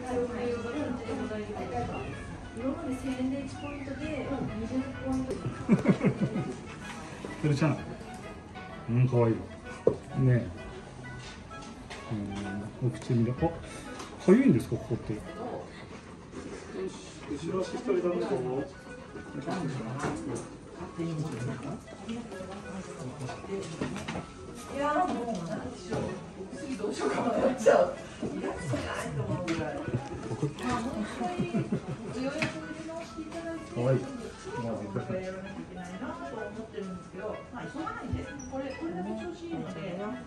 今まで1000円で1ポイントで20ポイント。 てるちゃん。可愛い。ねえ。お口に。あ、かゆいんですか、ここって。よし、後ろ足一人だめだぞ。 いや、もう、なんでしょう。次どうしようか迷っちゃう。いらっしゃいと思うぐらい。もう一回、お予約入れ直していただいて。 可愛い。 やらなきゃいけないなと思ってるんですけど、まあ、急がないんで、これだけ調子いいので。なん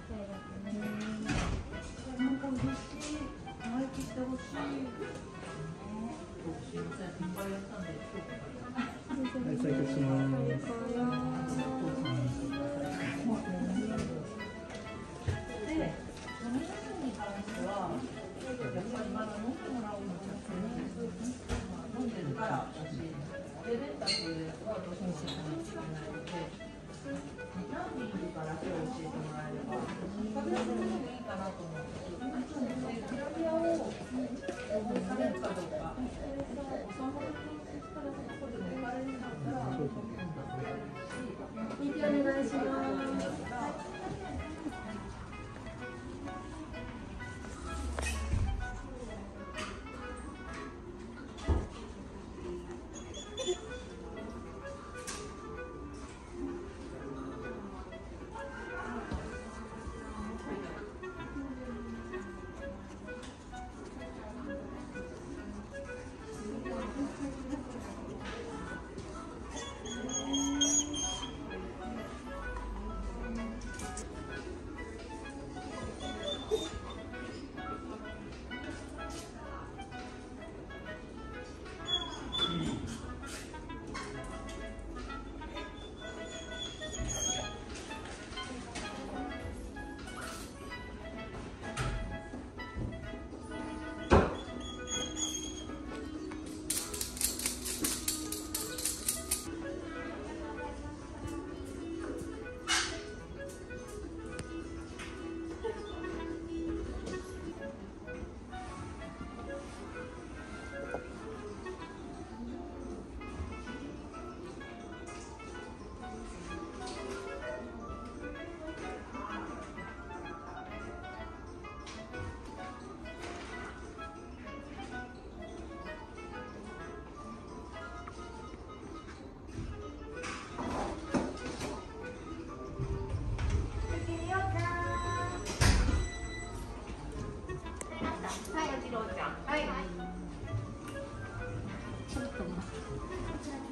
か嬉しい、前切ってほしい。すみません、いっぱいやったんで、 はい、再開します。 で、飲み物に関しては、やっぱりまだ飲んでもらうのが飲んでるから欲しい。で、レンタルではどうしてもしないといけないので、何人いるかだけ教えてもらえれば、食べられるのもいいかなと思うんですけど、グラビアを応募されるかどうか、そのからそこでも行かれるんだったら、見てお願いします。はい、おじろうちゃん。はい。ちょっと待って。